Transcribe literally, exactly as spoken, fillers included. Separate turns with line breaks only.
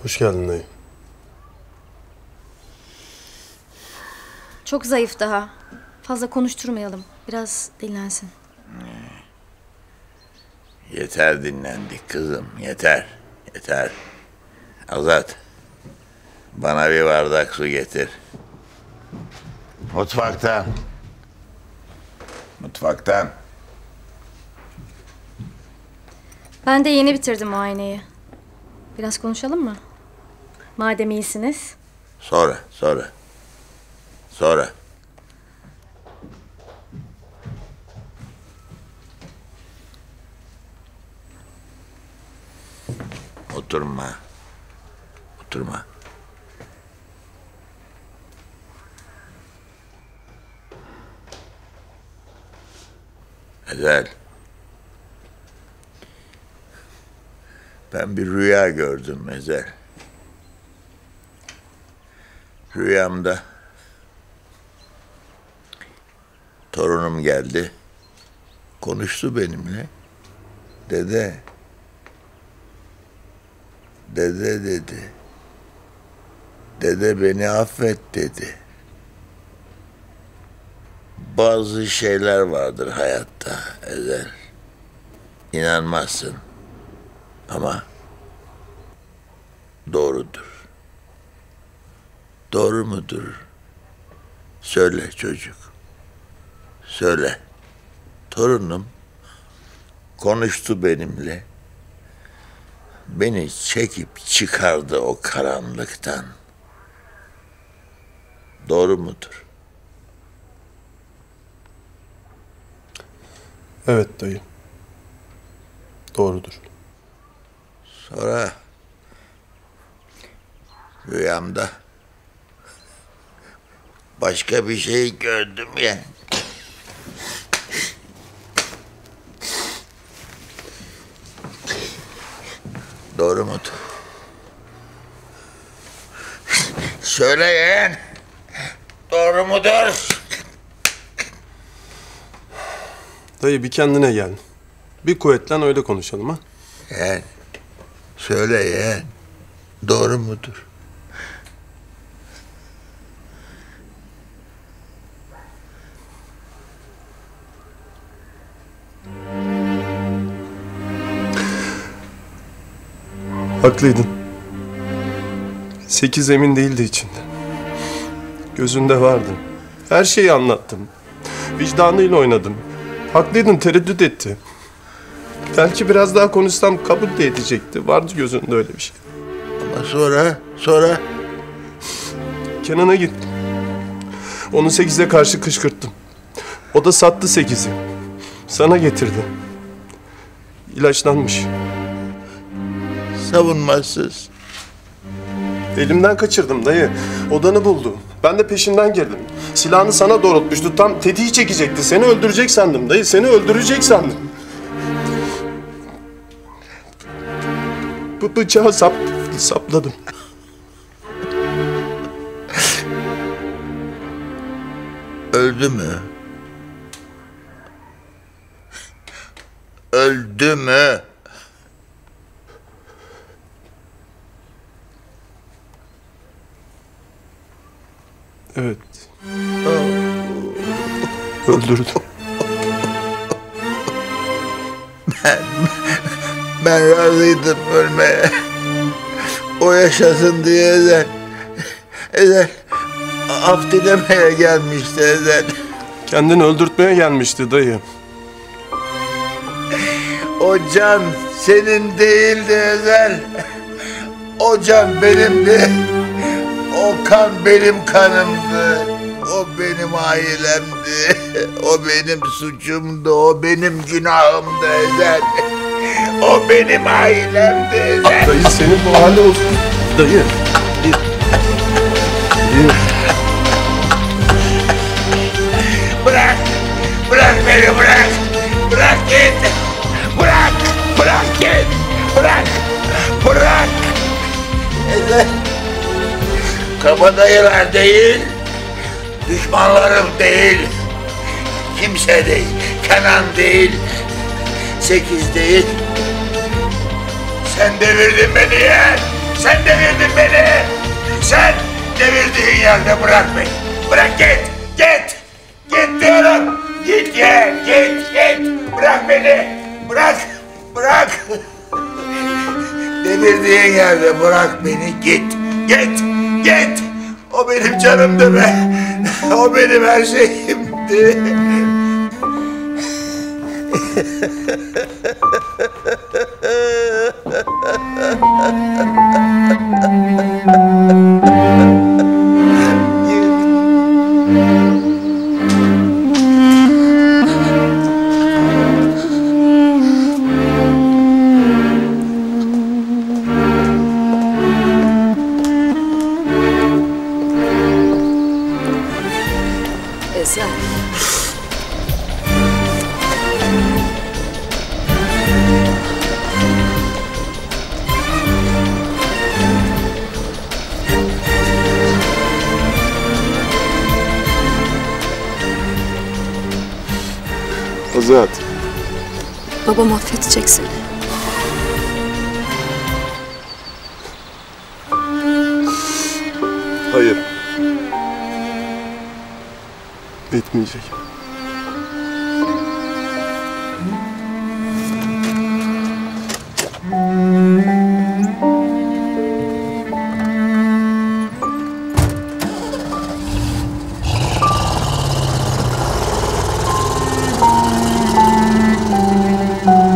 Hoş geldin dayı.
Çok zayıf daha. Fazla konuşturmayalım. Biraz dinlensin.
Yeter dinlendik kızım, yeter. Yeter. Azat, bana bir bardak su getir. Mutfaktan. Mutfaktan.
Ben de yeni bitirdim muayeneyi. Biraz konuşalım mı? Madem iyisiniz.
Sonra, sonra. Sonra. Oturma. Oturma. Ezel. Ben bir rüya gördüm Ezel. Rüyamda torunum geldi. Konuştu benimle. Dede. Dede dedi. Dede beni affet dedi. Bazı şeyler vardır hayatta Ezel. İnanmazsın. Ama doğrudur. Doğru mudur? Söyle çocuk. Söyle. Torunum konuştu benimle. Beni çekip çıkardı o karanlıktan. Doğru mudur?
Evet dayı. Doğrudur.
Sonra rüyamda başka bir şey gördüm ya. Doğru mudur? Söyleyin. Doğru mudur?
Dayı bir kendine gel. Bir kuvvetlen öyle konuşalım ha.
Yeğen. Söyle yeğen. Doğru mudur?
Haklıydın. Sekiz emin değildi içinde. Gözünde vardı. Her şeyi anlattım. Vicdanıyla oynadım. Haklıydın, tereddüt etti. Belki biraz daha konuşsam kabul de edecekti. Vardı gözünde öyle bir şey.
Ama sonra, sonra...
Kenan'a gittim. Onu sekize karşı kışkırttım. O da sattı sekizi. Sana getirdi. İlaçlanmış.
Savunmasız.
Elimden kaçırdım dayı. Odanı buldu. Ben de peşinden girdim. Silahını sana doğrultmuştu. Tam tetiği çekecekti. Seni öldürecek sandım dayı. Seni öldürecek sandım. Bu bıçağı sap, sapladım.
Öldü mü? Öldü mü?
Evet. Öldürdüm.
Ben, ben razıydım ölmeye. O yaşasın diye Ezel. Ezel af dilemeye gelmişti Ezel.
Kendini öldürtmeye gelmişti dayı.
O can senin değildi Ezel. O can benimdi. O kan benim kanımdı. O benim ailemdi. O benim suçumdu. O benim günahımdı Ezel. O benim ailemdi Ezel.
Dayı senin bu hali olsun. Dayı. Dayı.
Bırak. Bırak beni bırak. Bırak git. Bırak. Bırak git. Bırak. Bırak. Ezel. Kabadayılar değil, düşmanlarım değil, kimse değil, Kenan değil, sekiz değil. Sen devirdin beni ya, Sen devirdin beni. Sen devirdiğin yerde bırak beni. Bırak git. Git. Git diyorum. Git ye. Git. Git. Bırak beni. Bırak. Bırak. Devirdiğin yerde bırak beni. Git. Git. Git. O benim canımdı be. O benim her şeyimdi.
Ezel.
Azat.
Babam affedecek seni.
Hayır. Etmeyecek.